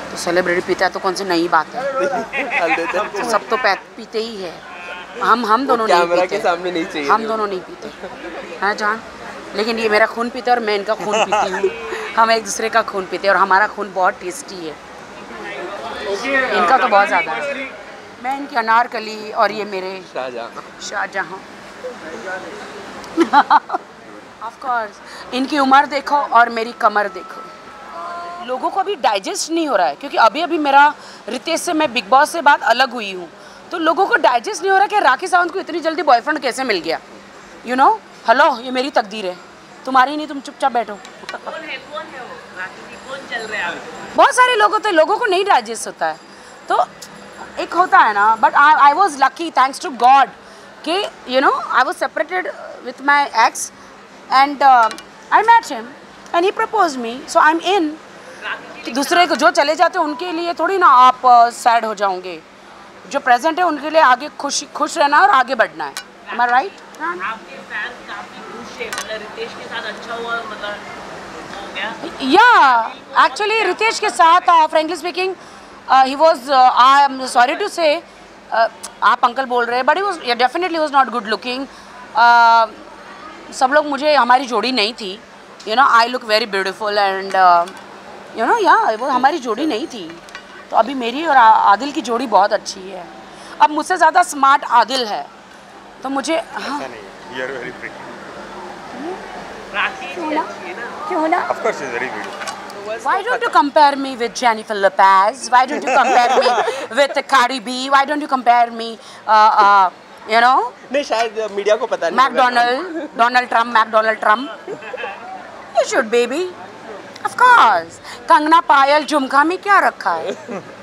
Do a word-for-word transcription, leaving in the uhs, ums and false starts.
तो सेलिब्रिटी पीता है तो कौन सी नई बात है। तो सब तो पीते ही है। हम हम दोनों नहीं पीते, के सामने नहीं चाहिए, हम दोनों नहीं पीते हाँ जान, लेकिन ये मेरा खून पीता है और मैं इनका खून पीती हूँ। हम एक दूसरे का खून पीते हैं और हमारा खून बहुत टेस्टी है, इनका तो बहुत ज़्यादा है। मैं इनकी अनारकली और ये मेरे शाहजहां शाहजहां ऑफ कोर्स। इनकी उम्र देखो और मेरी कमर देखो। लोगों को अभी डाइजेस्ट नहीं हो रहा है, क्योंकि अभी अभी मेरा रितेश से, मैं बिग बॉस से बाद अलग हुई हूँ, तो लोगों को डाइजेस्ट नहीं हो रहा कि राखी सावंत को इतनी जल्दी बॉयफ्रेंड कैसे मिल गया। यू नो हेलो, ये मेरी तकदीर है, तुम्हारी नहीं, तुम चुपचाप बैठो। कौन है कौन है वो राखी, कौन चल रहा है? बहुत सारे लोग होते हैं, लोगों को नहीं डाइजेस्ट होता है, तो एक होता है ना। But I I was lucky thanks to God कि you know I was separated with my ex and I met him and he propose me, so I am in. दूसरे को जो चले जाते हैं उनके लिए थोड़ी ना आप सैड uh, हो जाओगे। जो प्रेजेंट है उनके लिए आगे खुश खुश रहना है और आगे बढ़ना है। Am I right? आपके फैन काफी खुश है, मतलब रितेश के साथ अच्छा हुआ, मतलब हो गया। या एक्चुअली रितेश के साथ frankly speaking he was, I am sorry to say, आप अंकल बोल रहे हैं, but he was definitely was not good looking. सब लोग, मुझे हमारी जोड़ी नहीं थी, you know I look very beautiful and you know या वो हमारी जोड़ी नहीं थी। तो अभी मेरी और आदिल की जोड़ी बहुत अच्छी है। अब मुझसे ज़्यादा स्मार्ट आदिल है, तो मुझे हाँ क्यों ना क्यों ना Why don't you compare me with Jennifer Lopez? Why don't you compare me with Cardi B? Why don't you compare me, uh, uh, you know? नहीं, शायद मीडिया को पता नहीं। McDonald, Donald Trump, McDonald Trump. You should, baby. Of course. Kangana, पायल, झुमका में क्या रखा है?